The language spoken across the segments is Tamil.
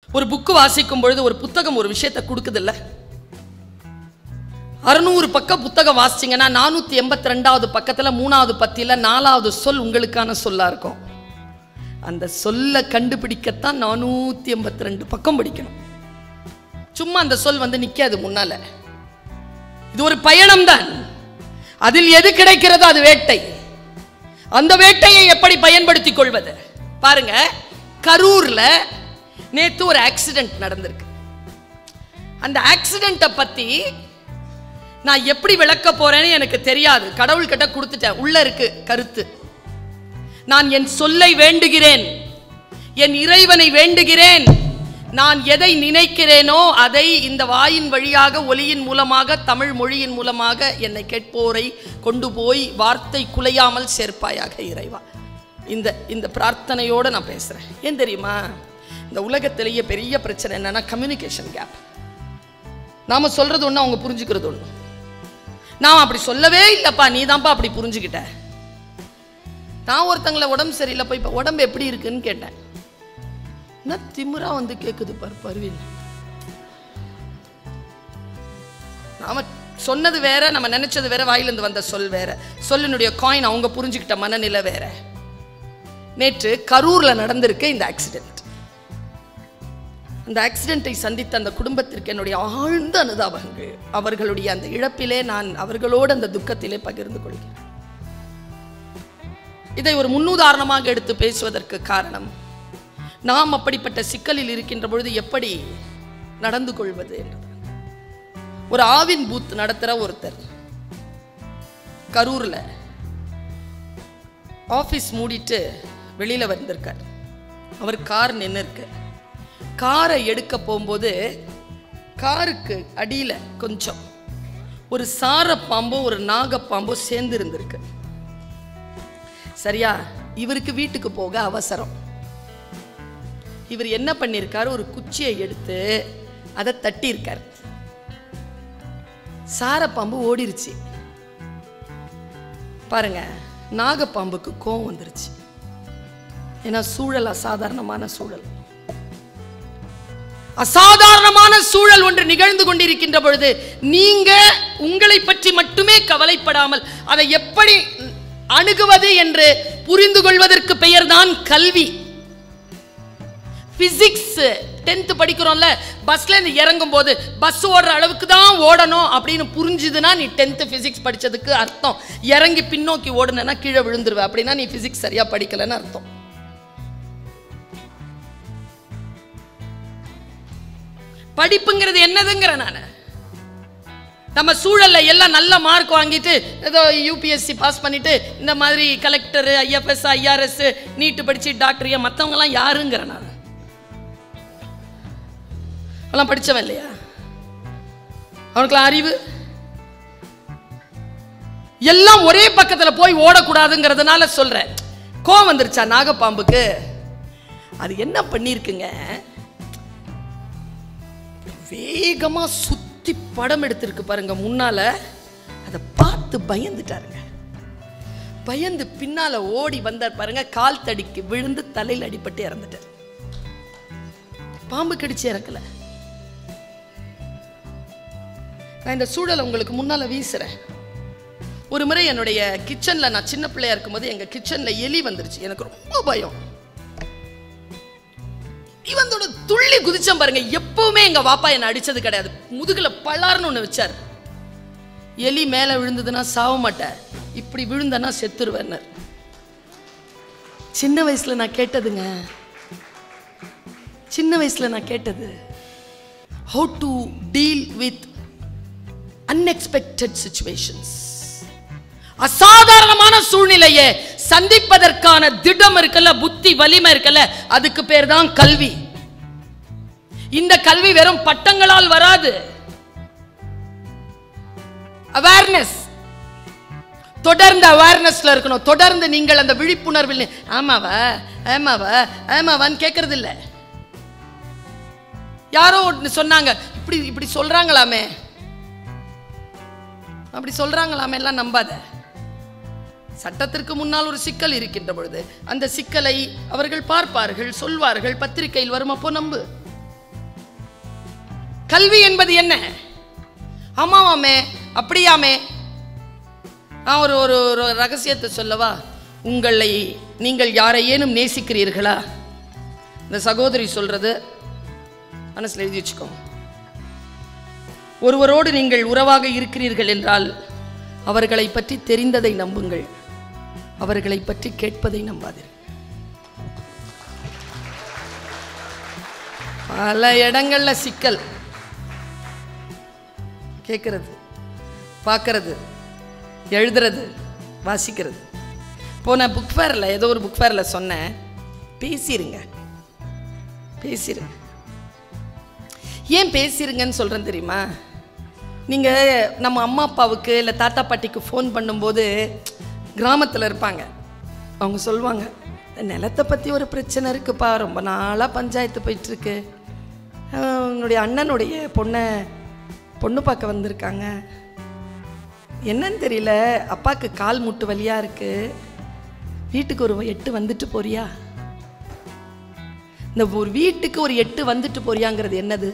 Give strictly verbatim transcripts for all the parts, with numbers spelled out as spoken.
ஒரு புக்கு வாசிக்கும் பொழுது ஒரு புத்தகம் ஒரு விஷயத்தை கொடுக்குது இல்ல. அறுநூறு பக்கம் புத்தகம் வாசிச்சிங்கன்னா நானூத்தி எண்பத்தி ரெண்டாவது பக்கத்துல மூணாவது பத்தியில நாலாவது சொல் உங்களுக்கான சொல்லா இருக்கும். அந்த சொல்ல கண்டுபிடிக்கத்தான் நானூத்தி எண்பத்தி ரெண்டு பக்கம் படிக்கணும். சும்மா அந்த சொல் வந்து நிக்காது முன்னால. இது ஒரு பயணம் தான். அதில் எது கிடைக்கிறதோ அது வேட்டை. அந்த வேட்டையை எப்படி பயன்படுத்திக் கொள்வது பாருங்க. கரூர்ல நேத்து ஒரு ஆக்சிடென்ட் நடந்திருக்கு. அந்த ஆக்சிடென்ட்டை பத்தி நான் எப்படி விளக்க போறேன்னு எனக்கு தெரியாது. கடவுள் கிட்ட கொடுத்துட்டேன். உள்ள இருக்கு கருத்து. நான் என் சொல்லை வேண்டுகிறேன், என் இறைவனை வேண்டுகிறேன். நான் எதை நினைக்கிறேனோ அதை இந்த வாயின் வழியாக ஒலியின் மூலமாக தமிழ் மொழியின் மூலமாக என்னை கேட்போரை கொண்டு போய் வார்த்தை குலையாமல் சேர்ப்பாயாக இறைவா. இந்த இந்த பிரார்த்தனையோடு நான் பேசுறேன். ஏன் தெரியுமா, இந்த உலகத்திலேயே பெரிய பிரச்சனை என்னன்னா கம்யூனிகேஷன் கேப். நாம சொல்றது ஒண்ணு, அவங்க புரிஞ்சுக்கிறது ஒண்ணு. நான் அப்படி சொல்லவே இல்லப்பா, நீ தான்ப்பா அப்படி புரிஞ்சுக்கிட்ட. நான் ஒருத்தங்களை உடம்பு சரியில்லைப்பா, இப்ப உடம்பு எப்படி இருக்குன்னு கேட்டேன். என்ன திமிரா வந்து கேக்குது பாரு பருவில். நாம சொன்னது வேற, நம்ம நினைச்சது வேற, வாயிலிருந்து வந்த சொல் வேற. சொல்லினுடைய காயின் அவங்க புரிஞ்சுக்கிட்ட மனநிலை வேற. நேற்று கரூர்ல நடந்திருக்க இந்த ஆக்சிடென்ட். அந்த ஆக்சிடென்ட்டை சந்தித்த அந்த குடும்பத்திற்கு என்னுடைய ஆழ்ந்த அனுதாபங்கள். அவர்களுடைய அந்த இழப்பிலே நான் அவர்களோடு அந்த துக்கத்திலே பகிர்ந்து கொள்கிறேன். இதை ஒரு முன்னுதாரணமாக எடுத்து பேசுவதற்கு காரணம், நாம் அப்படிப்பட்ட சிக்கலில் இருக்கின்ற பொழுது எப்படி நடந்து கொள்வது என்று. ஒரு ஆவின் பூத் நடத்துற ஒருத்தர் கரூர்ல ஆபீஸ் மூடிட்டு வெளியில வந்திருக்கார். அவர் கார் நின்று இருக்கு. காரை எடுக்க போகும்போது காருக்கு அடியில கொஞ்சம் ஒரு சார பாம்போ ஒரு நாகப்பாம்போ சேர்ந்து இருந்திருக்கு. சரியா, இவருக்கு வீட்டுக்கு போக அவசரம். இவர் என்ன பண்ணிருக்காரு, ஒரு குச்சியை எடுத்து அதை தட்டி இருக்காரு. சாரப்பாம்பு ஓடிருச்சு. பாருங்க, நாகப்பாம்புக்கு கோபம் வந்துருச்சு. ஏன்னா சூழல் அசாதாரணமான சூழல். அசாதாரணமான சூழல் ஒன்று நிகழ்ந்து கொண்டிருக்கின்ற பொழுது நீங்க உங்களை பற்றி மட்டுமே கவலைப்படாமல் அதை எப்படி அணுகுவது என்று புரிந்து கொள்வதற்கு பெயர் தான் கல்வி. பிசிக்ஸ் டென்த் படிக்கிறோம்ல, பஸ்ல இருந்து இறங்கும் போது பஸ் ஓடுற அளவுக்கு தான் ஓடணும் அப்படின்னு புரிஞ்சுதுன்னா நீ டென்த் பிசிக்ஸ் படிச்சதுக்கு அர்த்தம். இறங்கி பின்னோக்கி ஓடுனா கீழே விழுந்துருவ, அப்படின்னா நீ பிசிக்ஸ் சரியா படிக்கலன்னு அர்த்தம். படிப்புங்கிறது என்னதுங்கிற நான் நம்ம சூழல்ல எல்லாம் நல்ல மார்க் வாங்கிட்டு ஏதோ யூபிஎஸ்சி பாஸ் பண்ணிட்டு இந்த மாதிரி கலெக்டர், ஐஎஃப்எஸ், ஐஆர்எஸ், நீட்டு படிச்சு டாக்டர், மற்றவங்க எல்லாம் யாருங்கிற நான் எல்லாம் படிச்சவன் இல்லையா? அவனுக்குலாம் அறிவு எல்லாம் ஒரே பக்கத்துல போய் ஓடக்கூடாதுங்கிறதுனால சொல்றேன். கோவம் வந்துருச்சா நாகப்பாம்புக்கு? அது என்ன பண்ணிருக்குங்க, வேகமா சுத்தி படம் எடுத்திருக்கு பாருங்க முன்னால. அதை பார்த்து பயந்துட்டாருங்க. பயந்து பின்னால ஓடி வந்தார் பாருங்க. கால் தடிக்கு விழுந்து தலையில் அடிபட்டு இறந்துட்டார். பாம்பு கடிச்சு இறக்கல. நான் இந்த சூழலை உங்களுக்கு முன்னால வீசுறேன். ஒரு முறை என்னுடைய கிச்சன்ல, நான் சின்ன பிள்ளையா இருக்கும்போது எங்க கிச்சன்ல எலி வந்துருச்சு. எனக்கு ரொம்ப பயம். இவனோட துள்ளி குதிச்சம் பாருங்க. எப்பவுமே எங்க வாப்பா என்ன அடிச்சது கிடையாது. முதுகுல பலார்னு ஒண்ணு வச்சார். எலி மேல விழுந்ததுன்னா சாவ மாட்டேன், இப்படி விழுந்தனா செத்துருவேன். சின்ன வயசுல நான் கேட்டதுங்க, சின்ன வயசுல நான் கேட்டது how to deal with unexpected situations. அசாதாரணமான சூழ்நிலையை சந்திப்பதற்கான திடம் இருக்கல, புத்தி வலிமை இருக்கல, அதுக்கு பேர் தான் கல்வி. இந்த கல்வி வெறும் பட்டங்களால் வராது. அவேர்னஸ், தொடர்ந்து அவேர்னஸ்ல இருக்கணும். தொடர்ந்து நீங்கள் அந்த விழிப்புணர்வில் ஆமாவா ஆமாவா ஆமாவான்னு கேட்கறது இல்லை. யாரோ சொன்னாங்க, இப்படி இப்படி சொல்றாங்களாமே, அப்படி சொல்றாங்களாமே எல்லாம் நம்பாத. சட்டத்திற்கு முன்னால் ஒரு சிக்கல் இருக்கின்ற பொழுது அந்த சிக்கலை அவர்கள் பார்ப்பார்கள், சொல்வார்கள், பத்திரிகையில் வரும், அப்போ நம்பு. கல்வி என்பது என்ன? ஆமாவாமே, அப்படியாமே. நான் ஒரு ஒரு ரகசியத்தை சொல்லவா? உங்களை நீங்கள் யாரையேனும் நேசிக்கிறீர்களா? இந்த சகோதரி சொல்றது மனசில் எழுதி வச்சுக்கோ. ஒருவரோடு நீங்கள் உறவாக இருக்கிறீர்கள் என்றால் அவர்களை பற்றி தெரிந்ததை நம்புங்கள், அவர்களை பற்றி கேட்பதை நம்பாதீர்கள். பல இடங்கள்ல சிக்கல். கேட்கறது, பார்க்கறது, எழுதுறது, வாசிக்கிறது. போன புக் ஃபேரில் ஏதோ ஒரு புக் ஃபேரில் சொன்னேன், பேசிருங்க பேசிருங்க. ஏன் பேசிருங்கன்னு சொல்கிறேன் தெரியுமா? நீங்கள் நம்ம அம்மா அப்பாவுக்கு இல்லை தாத்தா பாட்டிக்கு ஃபோன் பண்ணும்போது கிராமத்தில் இருப்பாங்க, அவங்க சொல்லுவாங்க, நிலத்தை பற்றி ஒரு பிரச்சனை இருக்குப்பா, ரொம்ப நாளாக பஞ்சாயத்து போயிட்டுருக்கு, என்னுடைய அண்ணனுடைய பொண்ணை பொண்ணு பார்க்க வந்திருக்காங்க, என்னன்னு தெரியல, அப்பாவுக்கு கால் முட்டு வலியாக இருக்குது, வீட்டுக்கு ஒரு எட்டு வந்துட்டு போறியா? இந்த ஒரு வீட்டுக்கு ஒரு எட்டு வந்துட்டு போறியாங்கிறது என்னது?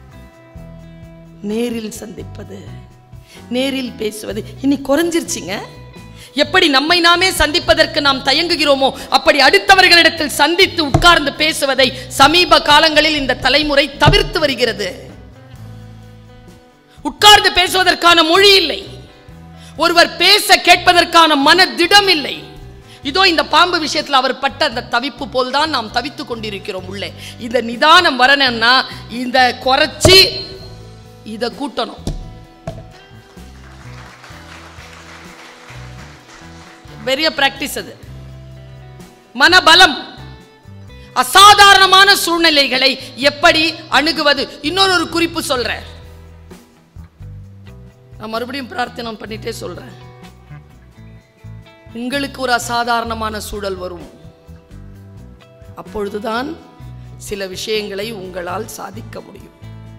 நேரில் சந்திப்பது, நேரில் பேசுவது. இன்னைக்கு குறைஞ்சிருச்சுங்க. எப்படி நம்மை நாமே சந்திப்பதற்கு நாம் தயங்குகிறோமோ அப்படி அடுத்தவர்களிடத்தில் சந்தித்து உட்கார்ந்து பேசுவதை சமீப காலங்களில் இந்த தலைமுறை தவிர்த்து வருகிறது. உட்கார்ந்து பேசுவதற்கான மொழி இல்லை, ஒருவர் பேச கேட்பதற்கான மனதிடம் இல்லை. இதோ இந்த பாம்பு விஷயத்தில் அவர் பட்ட அந்த தவிப்பு போல்தான் நாம் தவித்துக் கொண்டிருக்கிறோம். உள்ளே இந்த நிதானம் வரணும்னா இந்த குறைச்சி இதை கூட்டணும். பெரிய பிராக்டிஸ் அது. மனபலம். அசாதாரணமான சூழ்நிலைகளை எப்படி அணுகுவது? இன்னொரு ஒரு குறிப்பு சொல்றேன், நான் மறுபடியும் பிரார்த்தனை பண்ணிட்டே சொல்றேன். உங்களுக்கு ஒரு அசாதாரணமான சூழல் வரும், அப்பொழுதுதான் சில விஷயங்களை உங்களால் சாதிக்க முடியும்.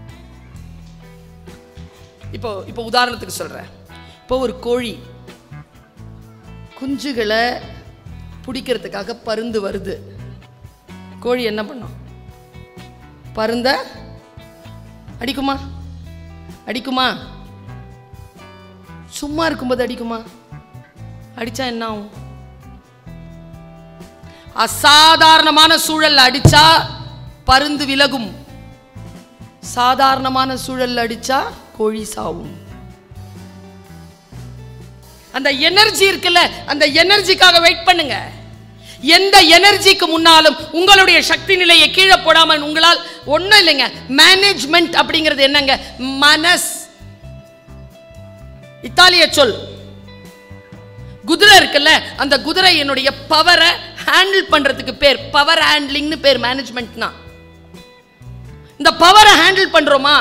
இப்போ இப்போ உதாரணத்துக்கு சொல்றேன். இப்போ ஒரு கோழி குஞ்சுகளை பிடிக்கிறதுக்காக பருந்து வருது. கோழி என்ன பண்ணும்? பருந்த அடிக்குமா? அடிக்குமா? சும்மா இருக்கும்போது அடிக்குமா? அடிச்சா என்ன ஆகும்? அசாதாரணமான சூழல் அடிச்சா பருந்து விலகும், சாதாரணமான சூழல் அடிச்சா கோழி சாவும். அந்த எனர்ஜி இருக்குல்ல, அந்த எனர்ஜிக்காக வெயிட் பண்ணுங்க. எந்த எனர்ஜிக்கு முன்னாலும் உங்களுடைய சக்தி நிலையை கீழே போடாமல் உங்களால் ஒன்றும் இல்லைங்க. மேனேஜ்மெண்ட் அப்படிங்கிறது என்னங்க? மனஸ். இத்தாலிய சொல். குதிரை இருக்குல்ல, அந்த குதிரை என்னுடைய பவரை ஹேண்டில் பண்றதுக்கு பேர் பவர் ஹேண்ட்லிங்னு பேர். மேனேஜ்மெண்ட்னா இந்த பவரை ஹேண்டில் பண்றோமா?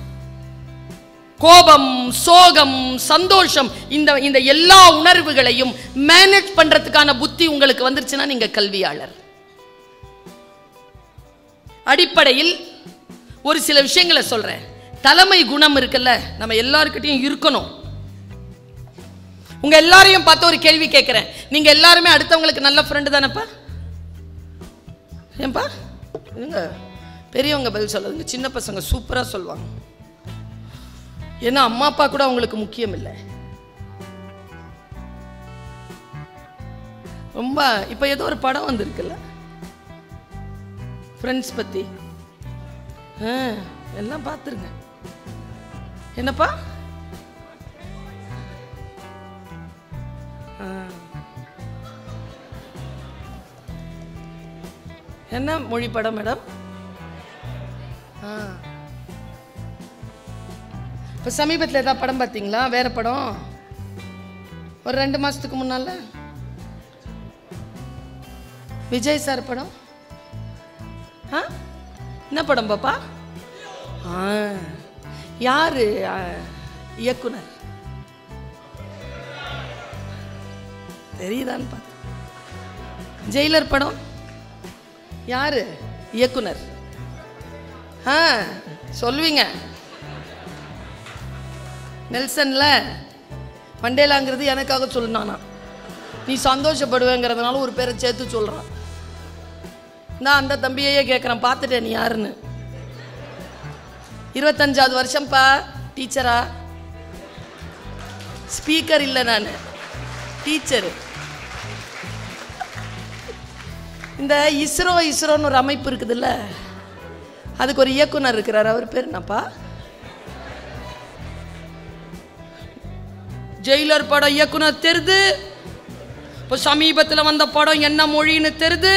கோபம், சோகம், சந்தோஷம், இந்த இந்த எல்லா உணர்வுகளையும் மேனேஜ் பண்றதுக்கான புத்தி உங்களுக்கு வந்துருச்சுன்னா நீங்க கல்வியாளர். அடிப்படையில் ஒரு சில விஷயங்களை சொல்றேன். தலைமை குணம் இருக்குல்ல, நம்ம எல்லாருக்கிட்டையும் இருக்கணும். உங்க எல்லாரையும் பார்த்து ஒரு கேள்வி கேட்கிறேன். நீங்க எல்லாருமே அடுத்தவங்களுக்கு நல்ல ஃப்ரெண்டு தானப்பா? ஏன்பா? பெரியவங்க பதில் சொல்லாதுங்க, சின்ன பசங்க சூப்பரா சொல்லுவாங்க. ஏன்னா அம்மா அப்பா கூட அவங்களுக்கு முக்கியம் இல்லை. ரொம்ப இப்ப ஏதோ ஒரு படம் வந்திருக்குல்ல ஃப்ரெண்ட்ஸ் பத்தி, எல்லாம் பார்த்துருங்க. என்னப்பா? என்ன மொழி படம் மேடம்? இப்போ சமீபத்தில் ஏதாவது படம் பார்த்தீங்களா? வேற படம் ஒரு ரெண்டு மாசத்துக்கு முன்னால விஜய் சார் படம். ஆ என்ன படம் பாப்பா? ஆ யாரு இயக்குனர் தெரியுதான்னு பார்த்து. ஜெயிலர் படம் யாரு இயக்குனர்? ஆ சொல்லுவீங்க. நெல்சன்ல மண்டேலாங்கிறது எனக்காக சொன்னானா, நீ சந்தோஷப்படுவேங்கிறதுனால ஒரு பேரை சேர்த்து சொல்றான். நான் அந்த தம்பியையே கேட்குறேன், பார்த்துட்டேன் நீ யாருன்னு. இருபத்தஞ்சாவது வருஷம்ப்பா டீச்சரா, ஸ்பீக்கர் இல்லை, நான் டீச்சரு. இந்த இஸ்ரோ இஸ்ரோன்னு ஒரு அமைப்பு இருக்குதுல்ல, அதுக்கு ஒரு இயக்குனர் இருக்கிறார். அவர் பேர் என்னப்பா? ஜெயிலர் படம் இயக்குனர் தெரிது. இப்போ சமீபத்தில் வந்த படம் என்ன மொழின்னு தெரிது.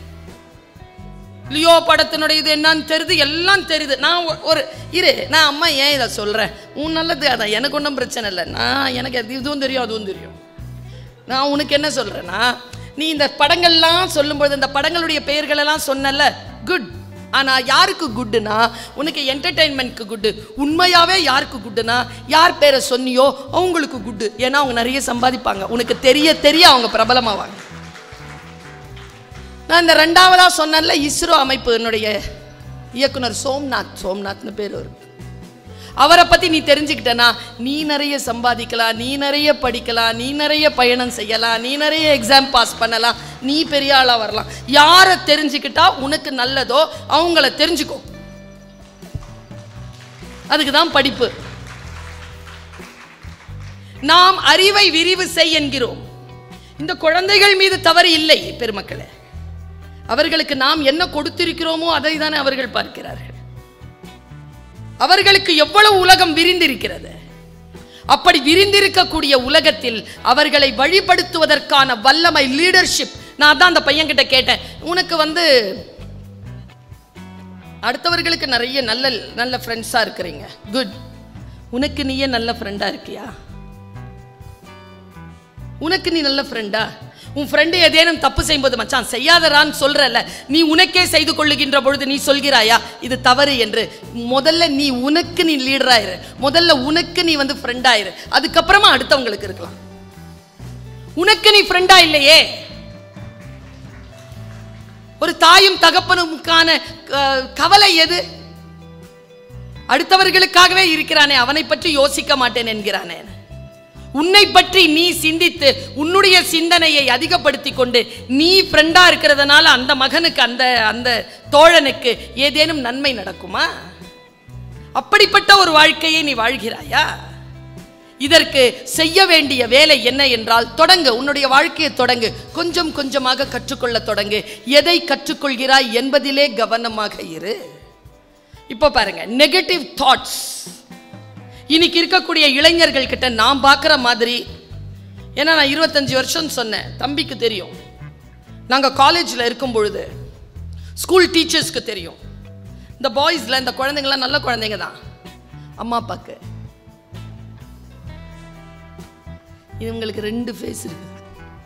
லியோ படத்தினுடைய இது என்னன்னு தெரியுது, எல்லாம் தெரியுது. நான் ஒரு இரு நான் அம்மா ஏன் இதை சொல்கிறேன், உன் நல்லது அதான், எனக்கு ஒன்றும் பிரச்சனை இல்லை. நான் எனக்கு அது இதுவும் தெரியும் அதுவும் தெரியும். நான் உனக்கு என்ன சொல்கிறேன்னா, நீ இந்த படங்கள்லாம் சொல்லும்போது இந்த படங்களுடைய பெயர்களெல்லாம் சொன்னல, குட். ஆனால் யாருக்கு குட்டுனா, உனக்கு என்டர்டெயின்மெண்ட்க்கு குட்டு. உண்மையாகவே யாருக்கு குட்டுனா, யார் பேரை சொன்னியோ அவங்களுக்கு குட்டு. ஏன்னா அவங்க நிறைய சம்பாதிப்பாங்க, உனக்கு தெரிய தெரிய அவங்க பிரபலமாவாங்க. நான் இந்த ரெண்டாவதா சொன்னேன்ல, இஸ்ரோ அமைப்பு என்னுடைய இயக்குனர் சோம்நாத், சோம்நாத்னு பேர் வரும். அவரை பற்றி நீ தெரிஞ்சுக்கிட்டனா நீ நிறைய சம்பாதிக்கலாம், நீ நிறைய படிக்கலாம், நீ நிறைய பயணம் செய்யலாம், நீ நிறைய எக்ஸாம் பாஸ் பண்ணலாம், நீ பெரிய ஆளாக வரலாம். யாரை தெரிஞ்சுக்கிட்டா உனக்கு நல்லதோ அவங்கள தெரிஞ்சுக்கோ. அதுக்கு தான் படிப்பு. நாம் அறிவை விரிவு செய் என்கிறோம். இந்த குழந்தைகள் மீது தவறு இல்லை பெருமக்களே. அவர்களுக்கு நாம் என்ன கொடுத்திருக்கிறோமோ அதை தானே அவர்கள் பார்க்கிறார்கள். அவர்களுக்கு எவ்வளவு உலகம் விரிந்திருக்கிறது. அப்படி விரிந்திருக்கக்கூடிய உலகத்தில் அவர்களை வழிபடுத்துவதற்கான வல்லமை, லீடர்ஷிப். நான் தான் அந்த பையன் கிட்ட கேட்டேன், உனக்கு வந்து அடுத்தவர்களுக்கு நிறைய நல்ல நல்ல ஃப்ரெண்ட்ஸா இருக்கிறீங்க, குட். உனக்கு நீயே நல்ல ஃப்ரெண்டா இருக்கியா? உனக்கு நீ நல்ல ஃப்ரெண்டா? உன் ஃப்ரெண்டு ஏதேனும் தப்பு செய்யும்போது மச்சான் செய்யாதரான்னு சொல்றல, நீ உனக்கே செய்து கொள்ளுகின்ற பொழுது நீ சொல்கிறாயா இது தவறு என்று? முதல்ல நீ உனக்கு நீ லீடராயிரு, முதல்ல உனக்கு நீ வந்து ஃப்ரெண்டாயிரு, அதுக்கப்புறமா அடுத்தவங்களுக்கு இருக்கலாம். உனக்கு நீ ஃப்ரெண்டா இல்லையே. ஒரு தாயும் தகப்பனுக்கான கவலை எது? அடுத்தவர்களுக்காகவே இருக்கிறானே, அவனை பற்றி யோசிக்க மாட்டேன் என்கிறானே. உன்னை பற்றி நீ சிந்தித்து உன்னுடைய சிந்தனையை அதிகப்படுத்தி கொண்டு நீ ஃப்ரெண்டா இருக்கிறதுனால அந்த மகனுக்கு அந்த அந்த தோழனுக்கு ஏதேனும் நன்மை நடக்குமா? அப்படிப்பட்ட ஒரு வாழ்க்கையை நீ வாழ்கிறாயா? இதற்கு செய்ய வேண்டிய வேலை என்ன என்றால், தொடங்கு, உன்னுடைய வாழ்க்கையை தொடங்கு, கொஞ்சம் கொஞ்சமாக கற்றுக்கொள்ள தொடங்கு. எதை கற்றுக்கொள்கிறாய் என்பதிலே கவனமாக இரு. இப்போ பாருங்க, நெகட்டிவ் தாட்ஸ் இன்னைக்கு இருக்கக்கூடிய இளைஞர்கள் கிட்ட நான் பார்க்குற மாதிரி. ஏன்னா நான் இருபத்தஞ்சு வருஷம் சொன்னேன், தம்பிக்கு தெரியும். நாங்கள் காலேஜில் இருக்கும் பொழுது ஸ்கூல் டீச்சர்ஸ்க்கு தெரியும், இந்த பாய்ஸில் இந்த குழந்தைங்களாம் நல்ல குழந்தைங்க தான். அம்மா அப்பாக்கு இவங்களுக்கு ரெண்டு ஃபேஸ் இருக்குது.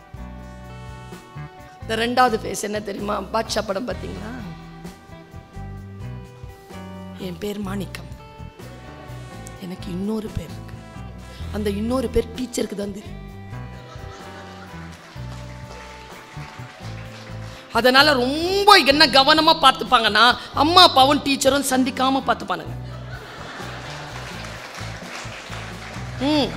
இந்த ரெண்டாவது ஃபேஸ் என்ன தெரியுமா? பாட்ஷா படம் பார்த்தீங்களா? என் பேர் மாணிக்கம், எனக்கு இன்னொரு பேர் இருக்கு, அந்த இன்னொரு பேர் டீச்சருக்கு தான் தெரியும். அதனால ரொம்ப என்ன கவனமா பார்த்துப்பாங்கன்னா, அம்மா அப்பாவும் டீச்சரும் சந்திக்காம பார்த்துப்பானுங்க. ம்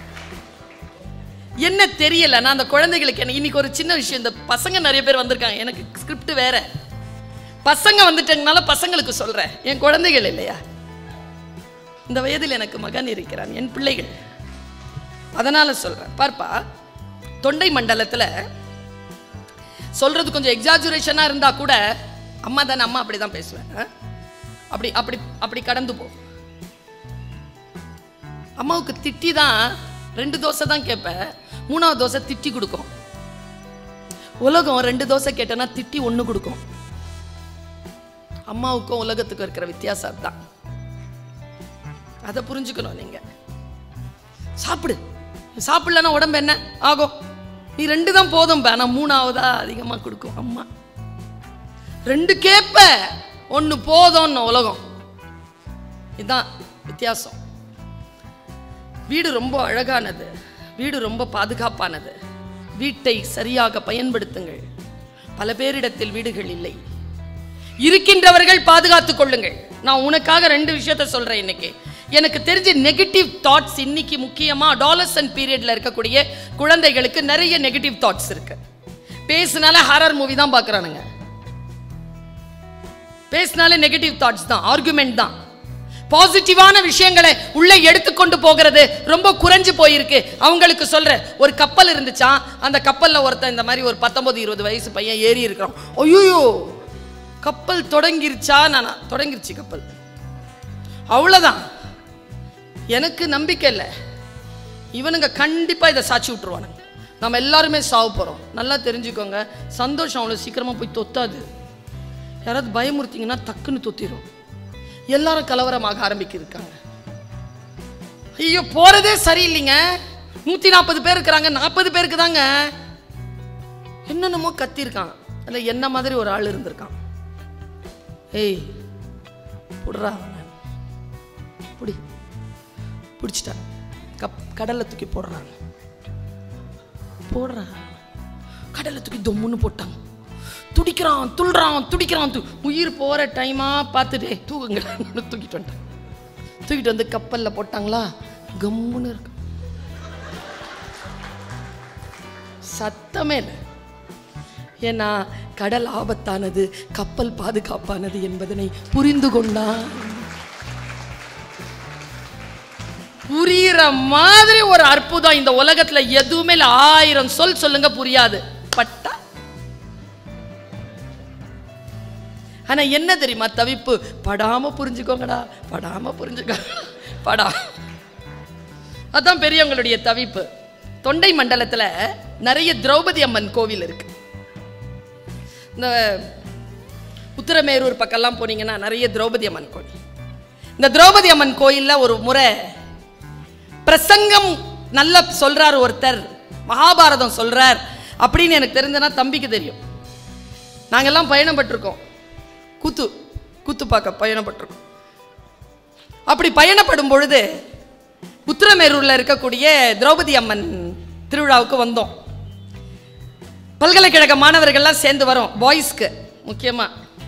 என்ன தெரியல, நான் அந்த குழந்தைகளுக்கு என்ன இன்னைக்கு ஒரு சின்ன விஷயம், இந்த பசங்க நிறைய பேர் வந்திருக்காங்க, எனக்கு ஸ்கிரிப்ட் வேற. பசங்க வந்துட்டதுனால பசங்களுக்கு சொல்றேன், என் குழந்தைகள் இல்லையா. இந்த வயதில் எனக்கு மகன் இருக்கிறான், என் பிள்ளைகள். அதனால சொல்றேன். பார்ப்பா, தொண்டை மண்டலத்தில் சொல்றது கொஞ்சம் எக்ஸாஜுரேஷனா இருந்தா கூட அம்மா தானே, அம்மா அப்படிதான் பேசுவேன். அப்படி அப்படி அப்படி கடந்து போ. அம்மாவுக்கு திட்டி தான் ரெண்டு தோசை தான் கேட்பேன், மூணாவது தோசை திட்டி கொடுக்கும். உலகம் ரெண்டு தோசை கேட்டேன்னா திட்டி ஒன்று கொடுக்கும். அம்மாவுக்கும் உலகத்துக்கும் இருக்கிற வித்தியாசம் தான். அதை புரிஞ்சுக்கணும் நீங்க. சாப்பிடு, சாப்பிடலன்னா உடம்பு என்ன ஆகும்? நீ ரெண்டு தான் போதும், நான் மூணாவதா அதிகமா கொடுக்கும் அம்மா. ரெண்டு கேப்ப, ஒன்னு போதும்னு உலகம். இதுதான் வித்தியாசம். வீடு ரொம்ப அழகானது, வீடு ரொம்ப பாதுகாப்பானது. வீட்டை சரியாக பயன்படுத்துங்கள். பல பேரிடத்தில் வீடுகள் இல்லை, இருக்கின்றவர்கள் பாதுகாத்துக் கொள்ளுங்கள். நான் உனக்காக ரெண்டு விஷயத்த சொல்றேன் இன்னைக்கு. எனக்கு தெரிஞ்ச நெகட்டிவ் தாட்ஸ் இன்னைக்கு முக்கியமா அடாலசன்ட் பீரியட்ல இருக்கக்கூடிய குழந்தைகளுக்கு நிறைய நெகட்டிவ் தாட்ஸ் இருக்கு. பேசினால ஹாரர் மூவி தான் பார்க்கறானுங்க, பேசினாலே நெகட்டிவ் தாட்ஸ் தான், ஆர்குமெண்ட் தான். பாசிட்டிவான விஷயங்களை உள்ள எடுத்துக்கொண்டு போகிறது ரொம்ப குறைஞ்சு போயிருக்கு. அவங்களுக்கு சொல்ற ஒரு கப்பல் இருந்துச்சா, அந்த கப்பல்ல ஒருத்தன் இந்த மாதிரி ஒரு பத்தொன்பது இருபது வயசு பையன் ஏறி இருக்கிறோம். ஐயோ கப்பல் தொடங்கிருச்சா? நானா தொடங்கிருச்சு கப்பல், அவ்வளவுதான். எனக்கு நம்பிக்கை இல்லை, இவனுங்க கண்டிப்பா இதை சாட்சி விட்டுருவானுங்க. நம்ம எல்லாருமே சாவு போறோம். நல்லா தெரிஞ்சுக்கோங்க, சந்தோஷம் அவ்வளவு சீக்கிரமா போய் தொத்தாது. யாராவது பயமுறுத்திங்கன்னா டக்குன்னு தொத்திரும். எல்லாரும் கலவரமாக ஆரம்பிக்கிருக்காங்க. ஐயோ போறதே சரியில்லைங்க. நூத்தி நாற்பது பேர் இருக்கிறாங்க, நாற்பது பேருக்கு தாங்க என்னென்னமோ கத்தி இருக்கான். அதுல என்ன மாதிரி ஒரு ஆள் இருந்திருக்கான். ஏய் புடுறா, புடி பிடிச்சிட்டாங்க. கப் கடல்ல தூக்கி போடுறாங்க, போடுறாங்க கடல்ல தூக்கி தொம்முன்னு போட்டாங்க. துடிக்கிறான் துள்றான் துடிக்கிறான். உயிர் போற டைமா பார்த்துட்டு தூக்குங்க தூக்கிட்டு வந்துட்டாங்க. தூக்கிட்டு வந்து கப்பல்ல போட்டாங்களா, கம்முன்னு இருக்கு, சத்தமே இல்லை. ஏன்னா கடல் ஆபத்தானது, கப்பல் பாதுகாப்பானது என்பதனை புரிந்து கொண்டான். புரியுற மாதிரி ஒரு அற்புதம் இந்த உலகத்துல எதுவுமே இல்லை. ஆயிரம் சொல் சொல்லுங்க புரியாது, பட்டா. ஆனா என்ன தெரியுமா தவிப்பு? படாம புரிஞ்சுக்கோங்கடா, படாம புரிஞ்சுக்க படா. அதான் பெரியவங்களுடைய தவிப்பு. தொண்டை மண்டலத்துல நிறைய திரௌபதி அம்மன் கோவில் இருக்கு. இந்த உத்திரமேரூர் பக்கம்லாம் போனீங்கன்னா நிறைய திரௌபதி அம்மன் கோயில். இந்த திரௌபதி அம்மன் கோயில்ல ஒரு முறை பிரசங்கம் நல்ல சொல்றார் ஒருத்தர், மகாபாரதம் சொல்றார் அப்படின்னு எனக்கு தெரிஞ்சனா தம்பிக்கு தெரியும். நாங்கெல்லாம் பயணப்பட்டிருக்கோம், கூத்து கூத்து பார்க்க பயணப்பட்டிருக்கோம். அப்படி பயணப்படும் பொழுது உத்திரமேரூர்ல இருக்கக்கூடிய திரௌபதி அம்மன் திருவிழாவுக்கு வந்தோம். பல்கலைக்கழக மாணவர்கள்லாம் சேர்ந்து வரோம், பாய்ஸ்க்கு முக்கியமா.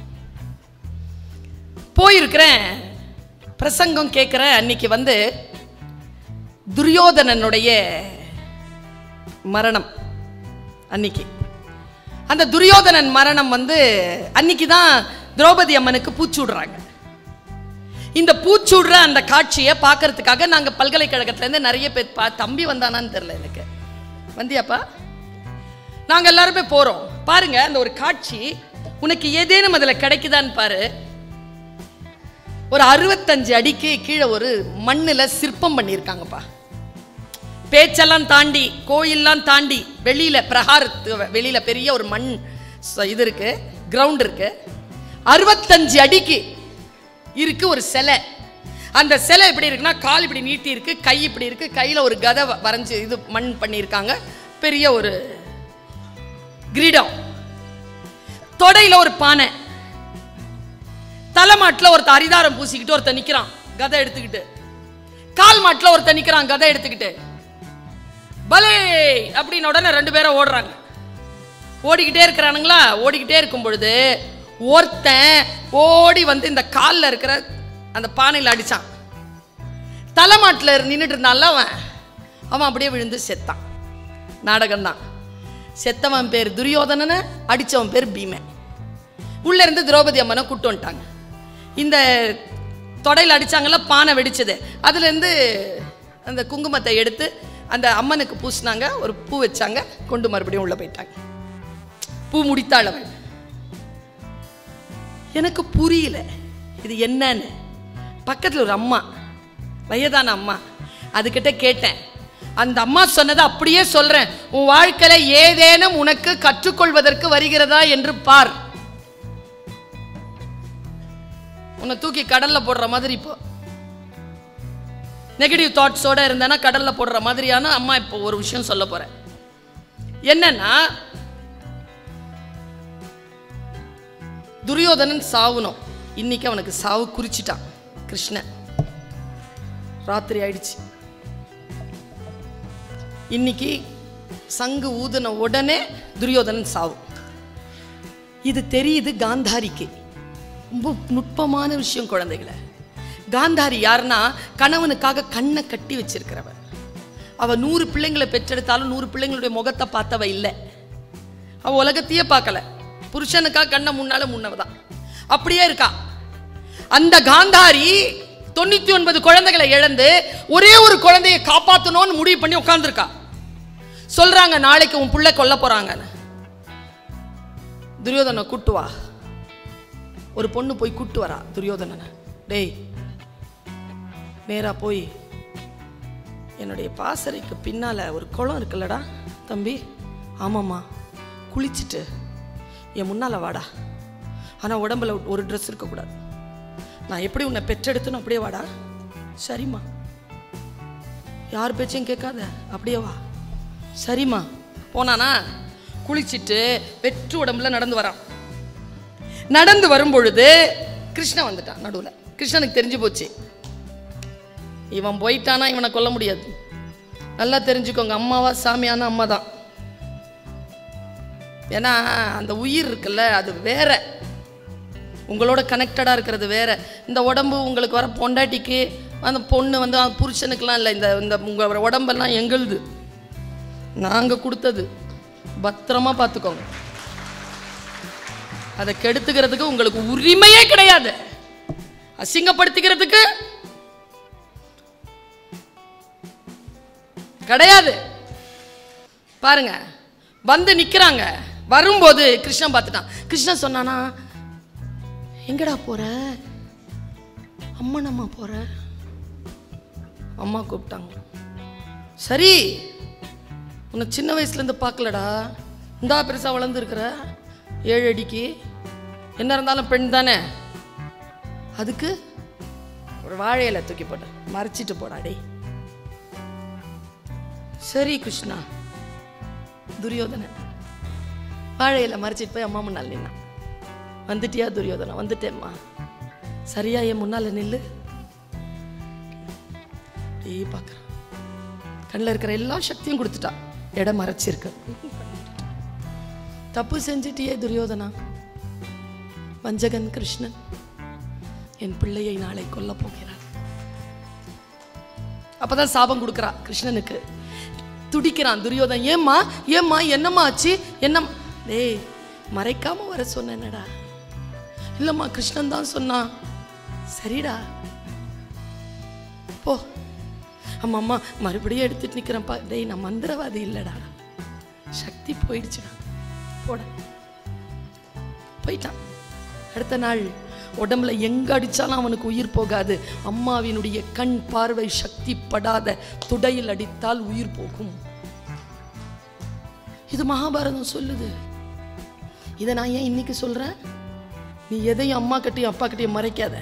போயிருக்கிறேன், பிரசங்கம் கேட்கிறேன். அன்னைக்கு வந்து துரியோதனனுடைய மரணம். அன்னைக்கு அந்த துரியோதனன் மரணம் வந்து அன்னைக்கு தான் திரௌபதி அம்மனுக்கு பூச்சூடுறாங்க. இந்த பூச்சூடுற அந்த காட்சியை பார்க்கறதுக்காக நாங்கள் பல்கலைக்கழகத்திலேருந்து நிறைய பேர் பா தம்பி வந்தானான்னு தெரியல எனக்கு, வந்தியாப்பா? நாங்கள் எல்லாருமே போகிறோம். பாருங்க அந்த ஒரு காட்சி, உனக்கு ஏதேனும் அதில் கிடைக்குதான்னு பாரு. ஒரு அறுபத்தஞ்சு அடிக்கு கீழே ஒரு மண்ணில் சிற்பம் பண்ணியிருக்காங்கப்பா. பேச்செல்லாம் தாண்டி, கோயிலெல்லாம் தாண்டி, வெளியில பிரகாரத்து வெளியில பெரிய ஒரு மண் இது இருக்கு, கிரவுண்ட் இருக்கு. அறுபத்தஞ்சு அடிக்கு இருக்கு ஒரு சிலை. அந்த சிலை எப்படி இருக்குன்னா, கால் இப்படி நீட்டி இருக்கு, கை இப்படி இருக்கு, கையில ஒரு கதை வரைஞ்சு இது மண் பண்ணியிருக்காங்க, பெரிய ஒரு கிரீடம், தொடையில ஒரு பானை, தலைமாட்டில் ஒருத்த அரிதாரம் பூசிக்கிட்டு ஒருத்த நிக்கிறான் கதை எடுத்துக்கிட்டு, கால் மாட்டில் ஒருத்த நிக்கிறான் கதை எடுத்துக்கிட்டு. பலே அப்படின்னு உடனே ரெண்டு பேரும் ஓடுறாங்க. ஓடிக்கிட்டே இருக்கிறானுங்களா. ஓடிக்கிட்டே இருக்கும் பொழுது ஒருத்தன் ஓடி வந்து இந்த காலில் இருக்கிற அந்த பானையில் அடிச்சான். தலைமாட்டில் நின்றுட்டு இருந்தான்ல அவன், அவன் அப்படியே விழுந்து செத்தான். நாடகம்தான். செத்தவன் பேர் துரியோதனனை, அடித்தவன் பேர் பீமன். உள்ள இருந்து திரௌபதி அம்மனை கூட்டு வந்துட்டாங்க. இந்த தொடையில் அடிச்சாங்கல்ல, பானை வெடிச்சது, அதுலேருந்து அந்த குங்குமத்தை எடுத்து அந்த அம்மனுக்கு பூசினாங்க, ஒரு பூ வச்சாங்க, கொண்டு மறுபடியும் உள்ள போயிட்டாங்க. பூ முடித்தாள் அவன். எனக்கு புரியல இது என்னன்னு. பக்கத்தில் ஒரு அம்மா, வயதான அம்மா, அதுகிட்ட கேட்டேன். அந்த அம்மா சொன்னதை அப்படியே சொல்றேன். உன் வாழ்க்கையில ஏதேனும் உனக்கு கற்றுக்கொள்வதற்கு வருகிறதா என்று பார். உன்னை தூக்கி கடல்ல போடுற மாதிரி இப்போ நெகட்டிவ் தாட்ஸோட இருந்தானா கடல்ல போடுற மாதிரியான அம்மா இப்போ ஒரு விஷயம் சொல்ல போறேன். என்னன்னா, துரியோதனன் சாவுனோம். இன்னைக்கு அவனுக்கு சாவு குறிச்சிட்டான் கிருஷ்ணன். ராத்திரி ஆயிடுச்சு. இன்னைக்கு சங்கு ஊதுன உடனே துரியோதனன் சாவு. இது தெரியுது காந்தாரிக்கு. ரொம்ப நுட்பமான விஷயம் குழந்தைகளை. காந்தாரி யாருன்னா, கணவனுக்காக கண்ணை கட்டி வச்சிருக்கிறவ. அவ நூறு பிள்ளைங்களை பெற்றெடுத்தாலும் நூறு பிள்ளைங்களுடைய முகத்தை பார்த்தவ இல்லை. அவ உலகத்தையே பார்க்கல. புருஷனுக்காக கண்ணை முன்னால முன்னவதான் அப்படியே இருக்கா. அந்த காந்தாரி தொண்ணூத்தி ஒன்பது குழந்தைகளை இழந்து ஒரே ஒரு குழந்தையை காப்பாற்றணும்னு முடிவு பண்ணி உட்கார்ந்துருக்கா. சொல்றாங்க நாளைக்கு உன் பிள்ளை கொல்ல போறாங்க. துரியோதனை கூட்டு வா. ஒரு பொண்ணு போய் கூட்டு வரா துரியோதனனை. டேய், நேரா போய் என்னுடைய பாசறைக்கு பின்னால ஒரு குளம் இருக்குல்லடா தம்பி, ஆமாம்மா, குளிச்சுட்டு என் முன்னால வாடா. ஆனா உடம்புல ஒரு ட்ரெஸ் இருக்கக்கூடாது. நான் எப்படி உன்னை பெற்றெடுத்துன்னு அப்படியே வாடா. சரிம்மா. யார் பேச்சையும் கேட்காத, அப்படியே வா. சரிம்மா. போனானா குளிச்சுட்டு வெற்று உடம்புல நடந்து வரான். நடந்து வரும்பொழுது கிருஷ்ணன் வந்துட்டான் நடுவில். கிருஷ்ணனுக்கு தெரிஞ்சு போச்சு, இவன் போயிட்டானா இவனை கொல்ல முடியாது. நல்லா தெரிஞ்சுக்கோங்க, அம்மாவா சாமியான அம்மா தான். ஏன்னா அந்த உயிர் இருக்குல்ல, அது வேற, உங்களோட கனெக்டடாக இருக்கிறது வேற. இந்த உடம்பு உங்களுக்கு வர பொண்டாட்டிக்கு அந்த பொண்ணு வந்து புருஷனுக்கெலாம் இல்லை. இந்த இந்த உங்கள் உடம்பெல்லாம் எங்களுது, நாங்கள் கொடுத்தது. பத்திரமா பார்த்துக்கோங்க. அதை கெடுத்துக்கிறதுக்கு உங்களுக்கு உரிமையே கிடையாது. அசிங்கப்படுத்திக்கிறதுக்கு கிடையாது. பாருங்க, வந்து நிக்கிறாங்க. வரும்போது கிருஷ்ணன் பார்த்துட்டான். கிருஷ்ணன் சொன்னானா, எங்கடா போற? அம்மா நம்ம போற. அம்மா கூப்பிட்டாங்க. சரி, உன்னை சின்ன வயசுல இருந்து பார்க்கலடா, இந்தா பெருசா வளர்ந்து இருக்கிற, ஏழு அடிக்கு, என்ன இருந்தாலும் பெண் தானே, அதுக்கு ஒரு வாழையில தூக்கி போட்ட மறைச்சிட்டு போடாடே. சரி கிருஷ்ணா. துரியோதன வாழையில மறைச்சிட்டு போய் அம்மா முன்னால் நின்னா. வந்துட்டியா துரியோதனா? வந்துட்டேம்மா. சரியா என் முன்னால நில்லு. பார்க்கறான், கண்ணில் இருக்கிற எல்லா சக்தியும் கொடுத்துட்டா, இடம் மறைச்சிருக்கு. தப்பு செஞ்சிட்டியே துரியோதனா, வஞ்சகன் கிருஷ்ணன் என் பிள்ளையை நாளை கொல்ல போகிறார். அப்பதான் சாபம் கொடுக்கிறா கிருஷ்ணனுக்கு. துடிக்கிறான் துரியோதன். ஏம்மா ஏம்மா என்னம்மா ஆச்சு? என்ன? டேய், மறைக்காம வர சொன்னேனடா. இல்லம்மா, கிருஷ்ணன் தான் சொன்னான். சரிடா போ. அம்மா அம்மா மறுபடியும் எடுத்துட்டு நிக்கிறேன்ப்பா. டேய், நான் மந்திரவாதி இல்லடா, சக்தி போயிடுச்சுடா, போட. போயிட்டான். அடுத்த நாள் உடம்புல எங்க அடிச்சாலும் அவனுக்கு உயிர் போகாது. அம்மாவினுடைய கண் பார்வை சக்தி படாத துடையில் அடித்தால் உயிர் போகும். இது மகாபாரதம் சொல்லுது. இதை நான் ஏன் இன்னைக்கு சொல்றேன்? நீ எதையும் அம்மா கிட்டையும் அப்பா கிட்டையும் மறைக்காத.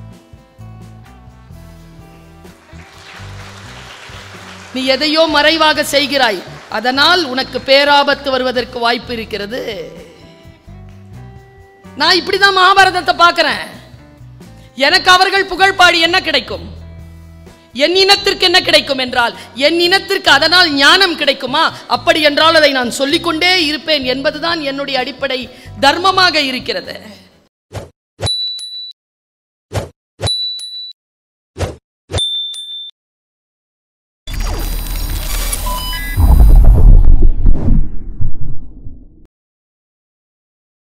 நீ எதையோ மறைவாக செய்கிறாய், அதனால் உனக்கு பேராபத்து வருவதற்கு வாய்ப்பு இருக்கிறது. நான் இப்படிதான் மகாபாரதத்தை பார்க்கிறேன். எனக்கு அவர்கள் புகழ் பாடி என்ன கிடைக்கும்? என் இனத்திற்கு என்ன கிடைக்கும் என்றால், என் இனத்திற்கு அதனால் ஞானம் கிடைக்குமா? அப்படி என்றால் அதை நான் சொல்லிக்கொண்டே இருப்பேன் என்பதுதான் என்னுடைய அடிப்படை தர்மமாக இருக்கிறது.